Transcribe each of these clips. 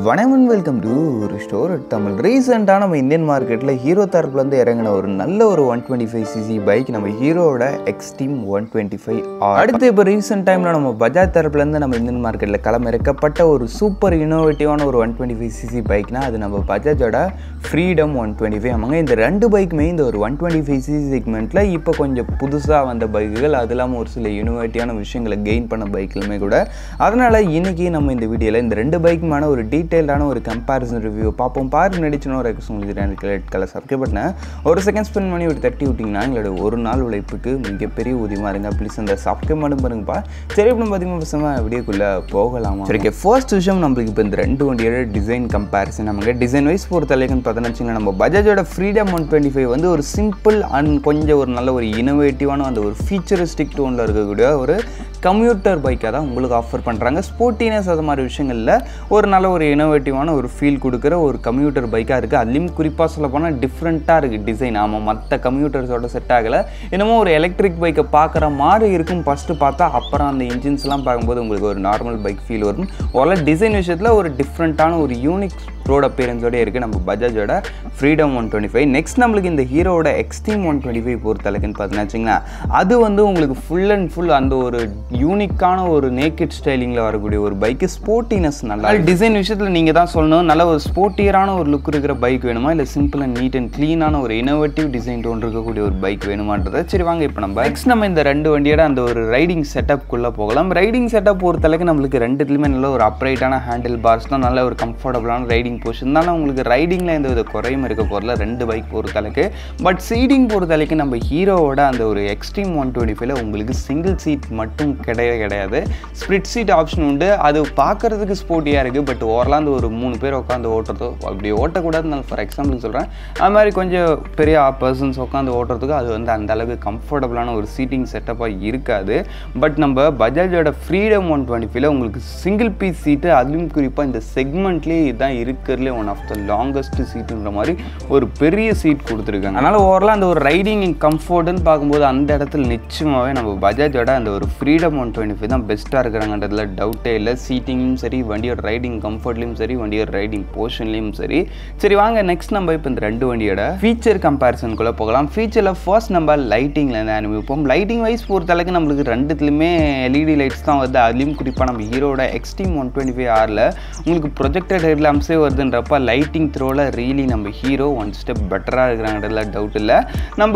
வணக்கம் welcome to ஒரு store Tamil. ரீசெண்டாக நம்ம இந்தியன் மார்க்கெட்டில் ஹீரோ தரப்புலேருந்து இறங்கின ஒரு நல்ல ஒரு 125cc பைக் நம்ம ஹீரோவோட எக்ஸ்ட்ரீம் 125 அடுத்து இப்போ ரீசெண்ட் டைமில் நம்ம பஜாஜ் தரப்புலேருந்து நம்ம இந்தியன் மார்க்கெட்டில் களமிறக்கப்பட்ட ஒரு சூப்பர் இனோவேட்டிவான ஒரு 125cc பைக்னா அது நம்ம பஜாஜோட ஃப்ரீடம் 125 ஆமாங்க. இந்த ரெண்டு பைக்குமே இந்த ஒரு 125cc செக்மெண்ட்டில் இப்போ கொஞ்சம் புதுசாக வந்த பைக்குகள், அது இல்லாமல் ஒரு சில இனோவேட்டிவான விஷயங்களை கெயின் பண்ண பைக்குமே கூட. அதனால் இன்றைக்கி நம்ம இந்த வீடியோவில் இந்த ரெண்டு பைக்குமான ஒரு டீட்டெயிலான ஒரு கம்பேரிசன் ரிவ்யூ பார்ப்போம். பார்க்க நடிச்சுன்னு ஒரு உங்களுக்கு ரெட் கலர் சப்ஸ்கிரைப் பண்ணேன் ஒரு செகண்ட் ஸ்பெண்ட் பண்ணி ஒரு தட்டி விட்டிங்கன்னா எங்களோட ஒரு நாள் உழைப்புக்கு மிகப்பெரிய ஊதியமாக இருங்க. ப்ளீஸ் அந்த சப்ஸ்கிரைப் மட்டும் பாருங்கப்பா. சரி, இப்போ பார்த்தீங்கன்னா பசங்க வீடியோக்குள்ளே போகலாமா? சரி, ஃபர்ஸ்ட் விஷயம் நம்மளுக்கு இப்போ இந்த ரெண்டு வண்டியோட டிசைன் கம்பேரிசன். நமக்கு டிசைன் வைஸ் பொறுத்தளவுக்குன்னு பார்த்தோன்னா நம்ம பஜாஜோட ஃப்ரீடம் 125 வந்து ஒரு சிம்பிள் அண்ட் கொஞ்சம் ஒரு நல்ல ஒரு இனோவேட்டிவான அந்த ஒரு ஃபீச்சரிஸ்டிக் டோனில் இருக்கக்கூடிய ஒரு கம்யூட்டர் பைக்காக தான் உங்களுக்கு ஆஃபர் பண்ணுறாங்க. ஸ்போர்ட்டினஸ் அது மாதிரி விஷயங்களில் ஒரு நல்ல ஒரு இனோவேட்டிவான ஒரு ஃபீல் கொடுக்குற ஒரு கம்யூட்டர் பைக்காக இருக்குது. அதுலேயும் குறிப்பாக சொல்ல போனால் டிஃப்ரெண்ட்டாக இருக்குது டிசைன். ஆமாம், மற்ற கம்யூட்டர்ஸோட செட் ஆகலை. என்னமோ ஒரு எலக்ட்ரிக் பைக்கை பார்க்குற மாதிரி இருக்கும் ஃபஸ்ட்டு பார்த்தா. அப்புறம் அந்த இன்ஜின்ஸ்லாம் பார்க்கும்போது உங்களுக்கு ஒரு நார்மல் பைக் ஃபீல் வரும். ஓரளவு டிசைன் விஷயத்தில் ஒரு டிஃப்ரெண்ட்டான ஒரு யூனிக் ரோட் அப்பியரன்ஸோட இருக்குது நம்ம பஜாஜோட ஃப்ரீடம் 125. நெக்ஸ்ட் நம்மளுக்கு இந்த ஹீரோவோட எக்ஸ்ட்ரீம் 125 பொறுத்தளவுக்குன்னு பார்த்தீங்கன்னா அது வந்து உங்களுக்கு ஃபுல் அண்ட் ஃபுல் அந்த ஒரு யூனிக்கான ஒரு நேக்கெட் ஸ்டைலிங்கில் வரக்கூடிய ஒரு பைக்கு. ஸ்போர்ட்டினஸ் நல்லா டிசைன் விஷயத்தில் நீங்கள் தான் சொல்லணும். நல்ல ஒரு ஸ்போர்ட்டியரான ஒரு லுக் இருக்கிற பைக் வேணுமா, இல்லை சிம்பிள் அண்ட் நீட் அண்ட் க்ளீனான ஒரு இனோவேட்டிவ் டிசைன் டோன் இருக்கக்கூடிய ஒரு பைக் வேணுமான்றதை. சரி வாங்க இப்போ நம்ம இந்த ரெண்டு வண்டியோட அந்த ஒரு ரைடிங் செட்டப்குள்ளே போகலாம். ரைடிங் செட்டப் பொறுத்தளவுக்கு நம்மளுக்கு ரெண்டுத்துலையுமே நல்ல ஒரு அப்ரைட்டான ஹேண்டில் பார்ஸ் தான், நல்ல ஒரு கம்ஃபர்டபுளான ரைடிங் போர்ஷன் தான். உங்களுக்கு ரைடிங்கில் எந்த வித குறையும் இருக்க போகிறல ரெண்டு பைக் பொறுத்தளவுக்கு. பட் சீட்டிங் பொறுத்தளவுக்கு நம்ம ஹீரோவோட அந்த ஒரு எக்ஸ்ட்ரீம் 125 உங்களுக்கு சிங்கிள் சீட் மட்டும் கிடையாது, ஸ்ப்ளிட் சீட் ஆப்ஷன் உண்டு. அது பார்க்குறதுக்கு ஸ்போர்ட்டியாக இருக்குது. பட் ஓரளவு அந்த ஒரு 3 பேர் உட்காந்து ஓட்டுறதோ அப்படி ஓட்டக்கூடாது. நான் ஃபார் எக்ஸாம்பிளுக்கு சொல்கிறேன், அது மாதிரி கொஞ்சம் பெரிய பர்சன்ஸ் உட்காந்து ஓட்டுறதுக்கு அது வந்து அந்த அளவுக்கு கம்ஃபர்டபுளான ஒரு சீட்டிங் செட்டப்பாக இருக்காது. பட் நம்ம பஜாஜோட ஃப்ரீடம் 125 உங்களுக்கு சிங்கிள் பீஸ் சீட்டு, அதுலேயும் குறிப்பாக இந்த செக்மெண்ட்லேயே இதுதான் இருக்கிறதுலே ஒன் ஆஃப் த லாங்கஸ்ட் சீட்டுன்ற மாதிரி ஒரு பெரிய சீட் கொடுத்துருக்காங்க. அதனால் ஓவரால் அந்த ஒரு ரைடிங் கம்ஃபர்ட்னு பார்க்கும்போது அந்த இடத்துல நிச்சயமாகவே நம்ம பஜாஜோட அந்த ஒரு ஃப்ரீடம் 125 தான் பெஸ்ட்டாக இருக்கிறாங்கன்றதுல டவுட்டே இல்லை. சீட்டிங்கும் சரி, வண்டியோட ரைடிங் கம்ஃபர்ட்லையும் சரி, வண்டியோட ரைடிங் போர்ஷன்லையும் சரி. சரி வாங்க நெக்ஸ்ட் நம்ம இப்போ இந்த ரெண்டு வண்டியோட ஃபீச்சர் கம்பேரிசனுக்குள்ளே போகலாம். ஃபீச்சரில் ஃபர்ஸ்ட் நம்ம லைட்டிங்லேருந்து அனுபவிப்போம். லைட்டிங் வைஸ் பொறுத்தளவுக்கு நம்மளுக்கு ரெண்டுத்துலையுமே எல்இடி லைட்ஸ் தான் வருது. அதுலேயும் குறிப்பாக நம்ம ஹீரோட எக்ஸ்ட்ரீம் 125Rல உங்களுக்கு ப்ரொஜெக்டட் ஹெட் லேம்ப்ஸே வருதுன்றப்ப லைட்டிங் த்ரோவில் ரியலி நம்ம ஹீரோ ஒன் ஸ்டெப் பெட்டராக இருக்கிறாங்கிறதுல டவுட் இல்லை. நம்ம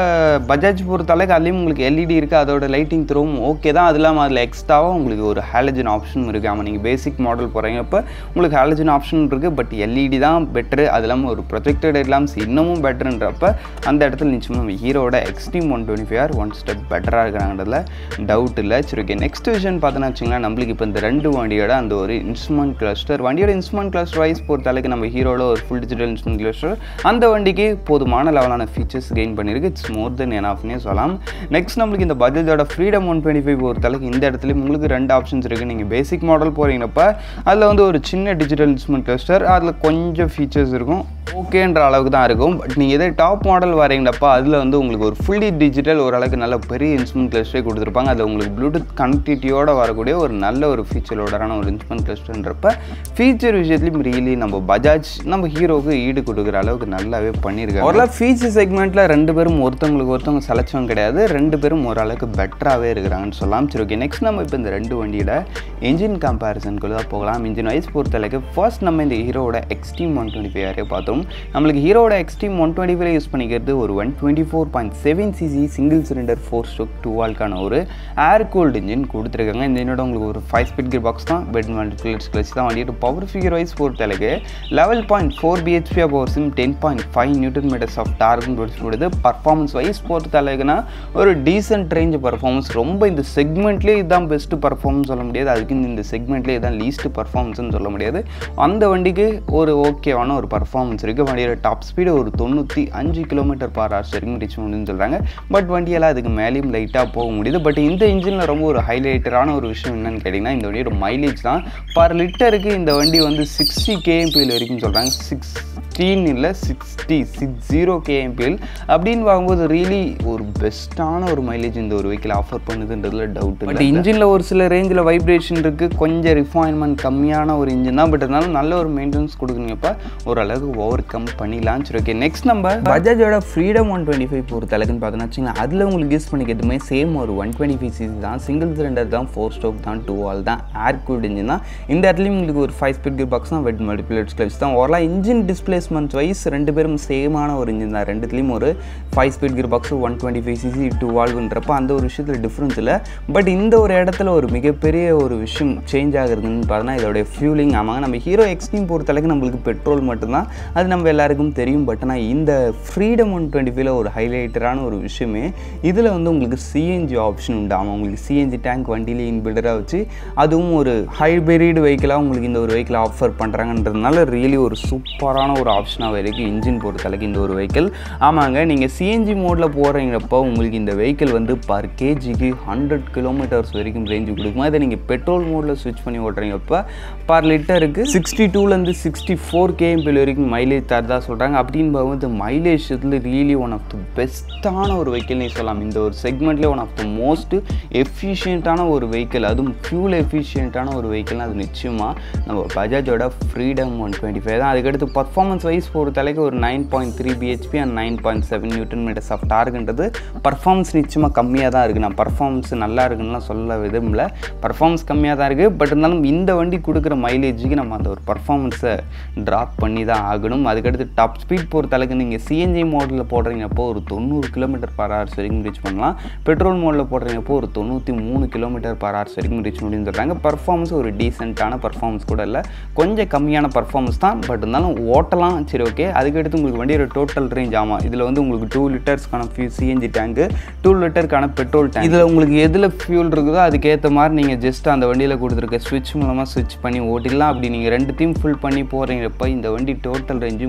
பஜாஜ் பொறுத்தளவுக்கு அதுலேயும் உங்களுக்கு எல்இடி இருக்குது, அதோட லைட்டிங் த்ரோவும் ஓகே தான். அது இல்லாமல் அதில் எக்ஸ்ட்ராவாக உங்களுக்கு ஒரு ஹாலஜன் ஆப்ஷனும் இருக்குது. ஆமாம், நீங்கள் பேசிக் மாடல் போகிறீங்க இப்போ உங்களுக்கு ஹாலஜன் ஆப்ஷன் இருக்குது. பட் எல்இடி தான் பெட்ரு. அது இல்லாமல் ஒரு ப்ரொஜெக்டட் ஹெட் லேம்ப்ஸ் இன்னமும் பெட்டருன்றப்ப அந்த இடத்துல நிச்சயமாக நம்ம ஹீரோட எக்ஸ்ட்ரீம் 125 ஒன் ஸ்டெப் பெட்டராக இருக்கிறாங்கிறதுல டவுட் இல்லை. சரி ஓகே, நெக்ஸ்ட் விஷயம் பார்த்தோன்னா வச்சிங்கன்னா நம்மளுக்கு இப்போ இந்த ரெண்டு வண்டியோட அந்த ஒரு இன்ஸ்ட்ருமெண்ட் கிளஸ்டர், வண்டியோட இன்ஸ்ட்ருமெண்ட் கிளஸ்டர் வைஸ் பொறுத்தளவுக்கு நம்ம ஹீரோட ஒரு ஃபுல் டிஜிட்டல் இன்ஸ்ட்ருமெண்ட் கிளஸ்டர் அந்த வண்டிக்கு போதுமான லெவலான ஃபீச்சர்ஸ் கெயின் பண்ணியிருக்கு. இட்ஸ் மோர் தென் எனாஃப்னே சொல்லலாம். நெக்ஸ்ட் நம்மளுக்கு இந்த பஜாஜோட ஃப்ரீடம் 125 பொறுத்தளவுக்கு இந்த இடத்துல உங்களுக்கு ரெண்டு ஆப்ஷன்ஸ் இருக்குது. நீங்கள் பேசிக் மாடல் போகிறீங்கப்ப அதில் வந்து ஒரு சின்ன டிஜிட்டல் இன்ஸ்ட்ருமெண்ட் கிளஸ்டர், அதில் கொஞ்சம் ஃபீச்சர்ஸ் இருக்கும், ஓகேன்ற அளவுக்கு தான் இருக்கும். பட் நீங்கள் இதே டாப் மாடல் வரீங்கப்ப அதில் வந்து உங்களுக்கு ஒரு ஃபுல்லி டிஜிட்டல் ஓரளவுக்கு நல்ல பெரிய இன்ஸ்ட்ருமெண்ட் கிளஸ்டரே கொடுத்துருப்பாங்க. அதில் உங்களுக்கு ப்ளூடூத் கனெக்டிவிட்டியோட வரக்கூடிய ஒரு நல்ல ஒரு ஃபீச்சரோடான ஒரு இன்ஸ்ட்ருமெண்ட் கிளஸ்டர்ன்றப்ப ஃபீச்சர் விஷயத்துலையும் ரியலி நம்ம பஜாஜ் நம்ம ஹீரோவுக்கு ஈடு கொடுக்குற அளவுக்கு நல்லாவே பண்ணியிருக்காங்க. ஓரளவு ஃபீச்சர் செக்மெண்ட்டில் ரெண்டு பேரும் ஒருத்தவங்க செலக்ஷன் கிடையாது, ரெண்டு பேரும் ஓரளவுக்கு பெட்டராகவே இருக்கிறாங்கன்னு சொல்லலாம். சரி ஓகே, நெக்ஸ்ட் நம்ம இப்போ இந்த ரெண்டு வண்டியோட என்ஜின் கம்பேரிசனுக்குள்ள தான் போகலாம். இன்ஜின் வைஸ் பொறுத்தளவுக்கு ஃபர்ஸ்ட் நம்ம இந்த ஹீரோட எக்ஸ்ட்ரீம் 125 பார்த்தோம். நம்மளுக்கு ஹீரோட எக்ஸ்ட்ரீம் 125 யூஸ் பண்ணிக்கிறது ஒரு 124.7cc single cylinder 4-stroke 2-valve ஒரு ஏர் கூல்டு இன்ஜின் கொடுத்துருக்காங்க. இந்த இன்ஜினோட உங்களுக்கு ஒரு 5-speed கியர் பாக்ஸ் தான், பெட் கிளச் தான். வண்டியோட பவர் ஃபிகர் வைஸ் பொறுத்தளவுக்கு 11.4 bhp பவர் சிம், 10.5 Nm ஆஃப் டார்க் கொடுத்து. பர்ஃபார்மன்ஸ் வைஸ் பொறுத்தளவுக்குன்னா ஒரு டீசென்ட் ரேஞ்ச் பர்ஃபார்மன்ஸ். ரொம்ப இந்த செக்மெண்ட்லேயே இதுதான் பெஸ்ட் பர்ஃபார்மன்ஸ் சொல்ல முடியாது, அதுக்கு இந்த செக்மெண்ட்லேயே இதுதான் லீஸ்ட் பர்ஃபார்மன்ஸ்னு சொல்ல முடியாது. அந்த வண்டிக்கு ஒரு ஓகேவான ஒரு பர்ஃபார்மன்ஸ் இருக்குது. வண்டியோட டாப் ஸ்பீடு ஒரு 95 km/h வரைக்கும் ரீச் பண்ணுன்னு சொல்கிறாங்க. பட் வண்டியெல்லாம் அதுக்கு மேலேயும் லைட்டாக போக முடியுது. பட் இந்த இன்ஜினில் ரொம்ப ஒரு ஹைலைட்டரான ஒரு விஷயம் என்னன்னு கேட்டிங்கன்னா இந்த வண்டியோட மைலேஜ் தான். பர் லிட்டருக்கு இந்த வண்டி வந்து 60 kmpl வரைக்கும் சொல்கிறாங்க. 6 16 இல்லை 60 kmpl அப்படின்னு வாங்கும்போது ரியலி ஒரு பெஸ்ட்டான ஒரு மைலேஜ் இந்த ஒரு வெஹிக்கிள் ஆஃபர் பண்ணுதுன்றதுல டவுட். பட் இன்ஜினில் ஒரு சில ரேஞ்சில் வைப்ரேஷன் இருக்குது, கொஞ்சம் ரிஃபைன்மெண்ட் கம்மியான ஒரு இன்ஜின் தான். பட் இருந்தாலும் நல்ல ஒரு மெயின்டெனன்ஸ் கொடுக்குறீங்கப்ப ஓரளவுக்கு ஓவர் கம் பண்ணிடலாம். சரி ஓகே, நெக்ஸ்ட் நம்ம பஜாஜோட ஃப்ரீடம் 125 பொறுத்த அளவுக்குன்னு பார்த்தோன்னா வச்சுங்களேன், அதில் உங்களுக்கு யூஸ் பண்ணிக்கிறதுமே சேம் ஒரு 125cc தான், சிங்கிள் சிலிண்டர் தான், 4 ஸ்ட்ரோக் தான், 2 வால் தான், ஏர் கூல்டு இன்ஜின் தான். இந்த இடத்துலையும் உங்களுக்கு ஒரு 5 ஸ்பீட் கியர் பாக்ஸ் தான், வெட் மல்டிபிளேட் கிளப்ஸ் தான். ஓரளவு இன்ஜின் டிஸ்பிளேஸ்மெண்ட் வைஸ் ரெண்டு பேரும் சேமான ஒரு இன்ஜின் தான். ரெண்டுத்துலேயும் ஒரு 5 ஸ்பீட் கியர் பாக்ஸ், 125cc 2 வால்வுன்றப்ப அந்த ஒரு விஷயத்தில் டிஃப்ரென்ஸ் இல்லை. பட் இந்த ஒரு இடத்துல ஒரு மிகப்பெரிய ஒரு விஷயம் சேஞ்ச் ஆகுறதுன்னு பார்த்தோன்னா இதோடைய ஃபியூலிங். ஆமாங்க, நம்ம ஹீரோ எக்ஸ்ட்ரீம் பொறுத்தளவுக்கு நம்மளுக்கு பெட்ரோல் மட்டும்தான், அது நம்ம எல்லாருக்கும் தெரியும். பட் ஆனால் இந்த ஃப்ரீடம் 125ல ஒரு ஹைலைட்டரான ஒரு விஷயமே இதில் வந்து உங்களுக்கு சிஎன்ஜி ஆப்ஷன் உண்டு. ஆமாம், உங்களுக்கு சிஎன்ஜி டேங்க் வண்டியிலே இன்பில்டராக வச்சு அதுவும் ஒரு ஹைபிரிட் வெஹிக்கிளாக உங்களுக்கு இந்த ஒரு வெஹிக்கிள் ஆஃபர் பண்ணுறாங்கன்றதுனால ரியலி ஒரு சூப்பரான ஒரு ஆப்ஷனாக இருக்குது இன்ஜின் பொறுத்தளவுக்கு இந்த ஒரு வெஹிக்கிள். ஆமாங்க, நீங்கள் சிஎன்ஜி மோடில் போகிறீங்கப்போ உங்களுக்கு இந்த வெஹிக்கிள் வந்து பர் கேஜிக்கு 100 கிலோமீட்டர்ஸ் வரைக்கும் ரேஞ்சு கொடுக்குமா. இதை நீங்கள் பெட்ரோல் மோடில் ஸ்விட்ச் பண்ணி ஓட்டுறீங்கப்போ பர் லிட்டருக்கு 62லேருந்து 64 kmpl வரைக்கும் மைலேஜ் தரதா சொல்கிறாங்க. அப்படின்னு பார்க்கும்போது மைலேஜ் இதில் ரியலி ஒன் ஆஃப் த பெஸ்ட்டான ஒரு வெஹிக்கிள்னு சொல்லலாம். இந்த ஒரு செக்மெண்ட்லேயே ஒன் ஆஃப் த மோஸ்ட் எஃபிஷியண்ட்டான ஒரு வெஹிக்கிள், அதுவும் ஃபியூல் எஃபிஷியண்ட்டான ஒரு வெஹிக்கிள்னா அது நிச்சயமாக நம்ம பஜாஜோட ஃப்ரீடம் 125 தான். அதுக்கடுத்து பர்ஃபார்மன்ஸ் வைஸ் பொறுத்தளவுக்கு ஒரு 9.3 bhp அண்ட் 9.7 Nm ஆஃப் டார்க்ன்றது பர்ஃபார்மன்ஸ் நிச்சயமாக கம்மியாக தான் இருக்குது. நான் பர்ஃபார்மன்ஸ் நல்லா இருக்குன்னு சொல்ல விரும்பல, பர்ஃபார்மன்ஸ் கம்மியாக தான் இருக்குது. பட் இருந்தாலும் இந்த வண்டி கொடுக்குற மைலேஜுக்கு நம்ம அந்த ஒரு பர்ஃபார்மன்ஸை ட்ராப் பண்ணி தான் ஆகணும். அதுக்கடுத்து டாப் ஸ்பீட் பொறுத்தளவுக்கு நீங்கள் சிஎன்ஜி மோடில் போடுறீங்கப்போ ஒரு 90 km/h வரைக்கும் ரீச் பண்ணலாம். பெட்ரோல் மோடில் போடுறீங்கப்போ ஒரு 93 km/h வரைக்கும் ரீச் முடியும்னு சொல்கிறாங்க. பர்ஃபார்மன்ஸ் ஒரு டீசெண்டான பர்ஃபார்மன்ஸ் கூட இல்லை, கொஞ்சம் கம்மியான பர்ஃபார்மன்ஸ் தான். பட் இருந்தாலும் ஓட்டலாம். சரி ஓகே, அதுக்கடுத்து உங்களுக்கு வண்டியோட டோட்டல் ரேஞ்ச். ஆமாம், இதில் வந்து உங்களுக்கு 2 லிட்டர்ஸ்க்கான சிஎன்ஜி டேங்கு, 2 லிட்டருக்கான பெட்ரோல் டேங்க். இதில் உங்களுக்கு எதில் ஃபியூல் இருக்குதோ அதுக்கேற்ற மாதிரி நீங்கள் ஜஸ்ட் அந்த வண்டியில் கொடுத்துருக்க ஸ்விட்ச் மூலமாக ஸ்விட்ச் பண்ணி ஓட்டிடலாம். அப்படி நீங்கள் ரெண்டுத்தையும் ஃபுல் பண்ணி போகிறீங்கப்போ இந்த வண்டி டோட்டல் ரேஞ்சு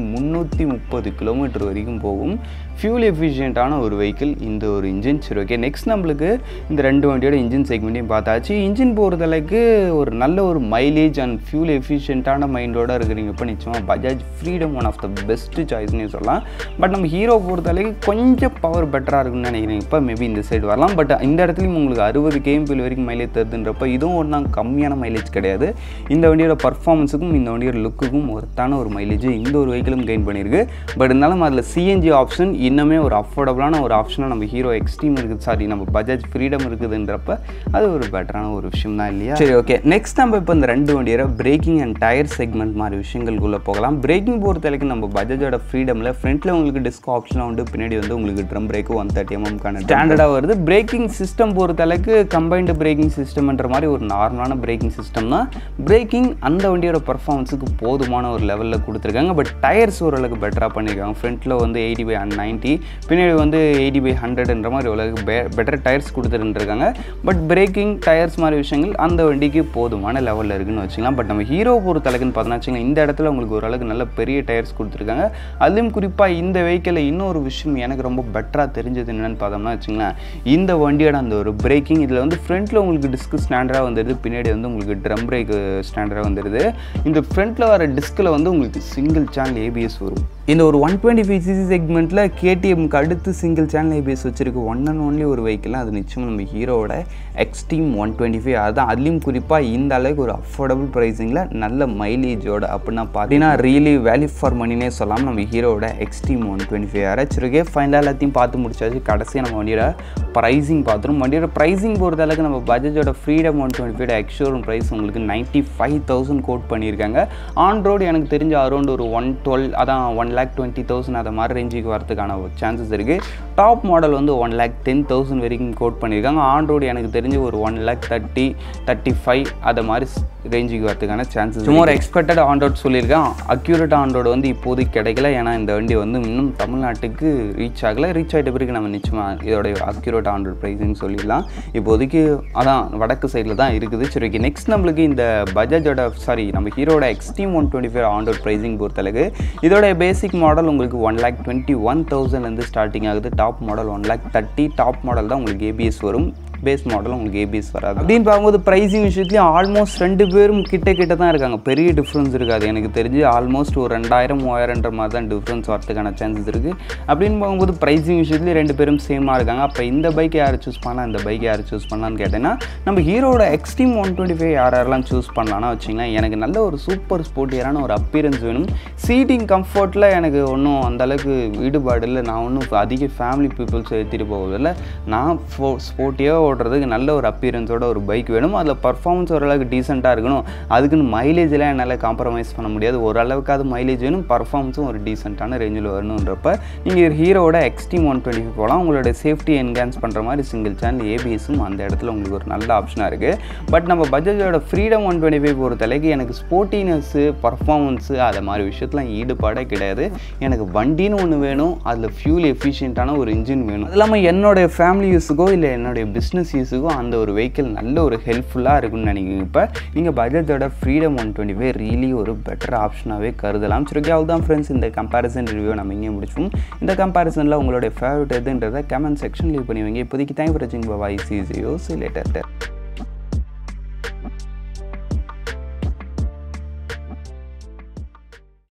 330 km வரைக்கும் போகும். ஃபியூல் எஃபிஷியண்ட்டான ஒரு வெஹிக்கிள் இந்த ஒரு இன்ஜின். சரி ஓகே, நெக்ஸ்ட் நம்மளுக்கு இந்த ரெண்டு வண்டியோட இன்ஜின் செக்மெண்ட்டையும் பார்த்தாச்சு. இன்ஜின் போகிறதுக்கு ஒரு நல்ல ஒரு மைலேஜ் அண்ட் ஃபியூல் எஃபிஷியண்ட்டான மைண்டோட இருக்கிறீங்கப்போ நிச்சயமாக Bajaj Freedom one of the best சாய்ஸ்னே சொல்லலாம். பட் நம்ம ஹீரோ பொறுத்தளவுக்கு கொஞ்சம் பவர் பெட்டராக இருக்குன்னு நினைக்கிறேன். இப்போ மேபி இந்த சைடு வரலாம். பட் இந்த இடத்துலையும் உங்களுக்கு 60 kmpl வரைக்கும் மைலேஜ் தருதுன்றப்ப இதுவும் ஒன்றா கம்மியான மைலேஜ் கிடையாது. இந்த வண்டியோட பர்ஃபார்மன்ஸுக்கும் இந்த வண்டியோட லுக்குக்கும் ஒருத்தான ஒரு மைலேஜ் இந்த ஒரு வெஹிக்கிளும் கெயின் பண்ணியிருக்கு. பட் இருந்தாலும் அதில் சிஎன்ஜி ஆப்ஷன் இன்னுமே ஒரு அஃபோர்டபுளான ஒரு ஆப்ஷனாக நம்ம ஹீரோ எக்ஸ்ட்ரீம் இருக்குது, சாரி நம்ம பஜாஜ் ஃப்ரீடம் இருக்குதுன்றப்ப அது ஒரு பெட்டரான ஒரு விஷயம் தான் இல்லையா. சரி ஓகே, நெக்ஸ்ட் நம்ம இப்போ இந்த ரெண்டு வண்டியோட பிரேக்கிங் அண்ட் டயர் செக்மெண்ட் மாதிரி விஷயங்களுக்குள்ளே போகலாம். பிரேக்கிங் பொறுத்தளவுக்கு நம்ம பஜாஜோட ஃப்ரீடமில் ஃப்ரண்ட்டில் உங்களுக்கு டிஸ்க் ஆப்ஷனாக உண்டு, பின்னாடி வந்து உங்களுக்கு ட்ரம் பிரேக்கு 130 mm ஸ்டாண்டர்டாக வருது. பிரேக்கிங் சிஸ்டம் பொறுத்தளவுக்கு கம்பைன்டு பிரேக்கிங் சிஸ்டம்ன்ற மாதிரி ஒரு நார்மலான பிரேக்கிங் சிஸ்டம் தான். பிரேக்கிங் அந்த வண்டியோட பர்ஃபார்மன்ஸுக்கு போதுமான ஒரு லெவலில் கொடுத்துருக்காங்க. பட் டயர்ஸ் ஓரளவுக்கு பெட்டராக பண்ணியிருக்காங்க. ஃப்ரண்ட்டில் வந்து 80/90, பின்னாடி வந்து 80/100ன்ற மாதிரி ஓரளவுக்கு பெட்டர் டயர்ஸ் கொடுத்துருக்காங்க. பட் பிரேக்கிங் டயர்ஸ் மாதிரி விஷயங்கள் அந்த வண்டிக்கு போதுமான லெவலில் இருக்குன்னு வச்சுக்கலாம். பட் நம்ம ஹீரோ பொறுத்தளவுக்குன்னு பார்த்தோன்னா வச்சுக்கலாம், இந்த இடத்துல உங்களுக்கு ஓரளவுக்கு நல்ல பெரிய டயர்ஸ் கொடுத்துருக்காங்க. அதுலேயும் குறிப்பாக இந்த வெஹிக்கிளில் இன்னொரு விஷயம் எனக்கு ரொம்ப பெட்டராக தெரிஞ்சது என்னென்னு பார்த்தோம்னா வச்சுங்களேன், இந்த வண்டியோட அந்த ஒரு பிரேக்கிங் இதில் வந்து ஃப்ரண்ட்டில் உங்களுக்கு டிஸ்க் ஸ்டாண்டர்டாக வந்துடுது, பின்னாடி வந்து உங்களுக்கு ட்ரம் பிரேக் ஸ்டாண்டர்டாக வந்துடுது. இந்த ஃப்ரண்ட்டில் வர டிஸ்கில் வந்து உங்களுக்கு சிங்கிள் சேனல் ஏபிஎஸ் வரும். இந்த ஒரு 125cc செக்மெண்ட்டில் கேடிஎம்க்கு அடுத்து சிங்கிள் சேனல் ஏபிஎஸ் வச்சிருக்கு ஒன் அண்ட் ஒன்லி ஒரு வெஹிக்கிள், அது நிச்சயமாக நம்ம ஹீரோவோட எக்ஸ்ட்ரீம் 125. அதுதான் அதுலேயும் குறிப்பாக இந்த அளவுக்கு ஒரு அஃபோர்டபுள் ப்ரைஸிங்கில் நல்ல மைலேஜோட அப்படின்னா பார்த்தீங்கன்னா ரியலி வேல்யூ ஃபார் மணினே சொல்லலாம் நம்ம ஹீரோவோட எக்ஸ்ட்ரீம் 125 ஆரச்சிருக்கே. ஃபைனலாக எல்லாத்தையும் பார்த்து முடிச்சாச்சு. கடைசியாக நம்ம வண்டியோட ப்ரைஸிங் பார்த்துரும். வண்டியோட ப்ரைஸிங் பொறுத்த அளவுக்கு நம்ம பஜாஜோட ஃப்ரீடம் 125 எக்ஸ்ஷோரூம் ப்ரைஸ் உங்களுக்கு 95,000 கோட் பண்ணியிருக்காங்க. ஆன் ரோடு எனக்கு தெரிஞ்ச அரௌண்ட் ஒரு 112, அதான் 1,20,000 அதை மாதிரி ரேஞ்சுக்கு வரதுக்கான சான்சஸ் இருக்குது. டாப் மாடல் வந்து 1,10,000 வரைக்கும் கோட் பண்ணியிருக்காங்க. ஆன் ரோடு எனக்கு தெரிஞ்சு ஒரு 1,30,000, 35 அதை மாதிரி ரேஞ்சுக்கு வரதுக்கான சான்சஸ். சும்மா ஒரு எக்ஸ்பெக்டட் ஆன் ரோட் சொல்லியிருக்கேன். அக்யூரேட் ஆன் ரோடு வந்து இப்போதைக்கு கிடைக்கல, ஏன்னா இந்த வண்டி வந்து இன்னும் தமிழ்நாட்டுக்கு ரீச் ஆகலை. ரீச் ஆகிட்ட பிறகு நம்ம நிச்சயமாக இதோட அக்யூரேட் ஆன் ரோட் ப்ரைஸிங் சொல்லிடலாம். இப்போதைக்கு அதான் வடக்கு சைடில் தான் இருக்குது. சரி ஓகே, நெக்ஸ்ட் நம்மளுக்கு இந்த பஜாஜோட நம்ம ஹீரோட எக்ஸ்ட்ரீம் 125 ஆன் ரோட் ப்ரைஸிங் பொறுத்தளவுக்கு இதோட பேசிக் மாடல் உங்களுக்கு 1,21,000 ஸ்டார்டிங் ஆகுது. Top model 1,30,000. டாப் மாடல் தான் உங்களுக்கு ஏபிஎஸ் வரும். பேஸ் மாடல் உங்களுக்கு ஏபிஎஸ் வராது. அப்படின்னு பார்க்கும்போது ப்ரைஸிங் விஷயத்துலையும் ஆல்மோஸ்ட் 2 பேரும் கிட்ட தான் இருக்காங்க. பெரிய டிஃப்ரென்ஸ் இருக்காது. எனக்கு தெரிஞ்சு ஆல்மோஸ்ட் ஒரு 2000-3000 மாதிரி தான் டிஃப்ரென்ஸ் வரதுக்கான சான்சஸ் இருக்குது. அப்படின்னு பார்க்கும்போது ப்ரைஸிங் விஷயத்துலேயும் 2 பேரும் சேமாக இருக்காங்க. அப்போ இந்த பைக் யார் சூஸ் பண்ணலாம், இந்த பைக் யார் சூஸ் பண்ணலான்னு கேட்டேன்னா நம்ம ஹீரோட எக்ஸ்ட்ரீம் 125 யாரெல்லாம் சூஸ் பண்ணலாம்னா வச்சிங்களேன். எனக்கு நல்ல ஒரு சூப்பர் ஸ்போர்ட்டியரான ஒரு அப்பியரன்ஸ் வேணும். சீட்டிங் கம்ஃபர்ட்டில் எனக்கு ஒன்றும் அந்தளவுக்கு ஈடுபாடு இல்லை. நான் ஒன்றும் அதிக ஃபேமிலி பீப்புள்ஸ் ஏற்றிட்டு போவதில்லை. நான் ஸ்போர்ட்டியாக ஓடுறதுக்கு நல்ல ஒரு அப்பியரன்ஸோட ஒரு பைக் வேணும். அதில் பர்ஃபார்மன்ஸ் ஓரளவுக்கு டீசெண்டாக இருக்கணும். அதுக்குன்னு மைலேஜெலாம் என்னால் காம்ப்ரமைஸ் பண்ண முடியாது. ஓரளவுக்காவது மைலேஜ் வேணும், பர்ஃபார்மன்ஸும் ஒரு டீசெண்டான ரேஞ்சில் வரணுன்றப்ப நீங்கள் ஹீரோட எக்ஸ்ட்ரீம் 125 போகலாம். உங்களோட சேஃப்டி என்ஹான்ஸ் பண்ணுற மாதிரி சிங்கிள் சேனல் ஏபிஎஸும் அந்த இடத்துல உங்களுக்கு ஒரு நல்ல ஆப்ஷனாக இருக்குது. பட் நம்ம பஜாஜோட ஃப்ரீடம் 125 பொறுத்தளவுக்கு எனக்கு ஸ்போர்ட்டினஸ்ஸு, பர்ஃபார்மன்ஸு அதை மாதிரி விஷயத்துலாம் ஈடுபாடே கிடையாது. எனக்கு வண்டின்னு ஒன்று வேணும், அதில் ஃபியூல் எஃபிஷியண்ட்டான ஒரு இன்ஜின் வேணும். அது இல்லாமல் என்னுடைய ஃபேமிலி யூஸுக்கோ இல்லை என்னுடைய பிஸ்னஸ் யூஸுக்கோ அந்த ஒரு வெஹிக்கிள் நல்ல ஒரு ஹெல்ப்ஃபுல்லாக இருக்குன்னு நினைக்கிறேன். இப்போ நீங்கள் பஜாஜோட ஃப்ரீடம் 125 ரியலி ஒரு பெட்டர் ஆப்ஷனாகவே கருதலாம். சரி, அவ்வளோதான் ஃப்ரெண்ட்ஸ், இந்த கம்பேரிசன் ரிவ்யூ நம்ம இங்கே முடிச்சோம். இந்த கம்பேரிசனில் உங்களுடைய ஃபேவரட் எதுன்றதை கமெண்ட் செக்ஷன் லீவ் பண்ணி வைங்க. இப்போதைக்கு தேங்க் ஃபார் வாட்சிங். பை. See you later.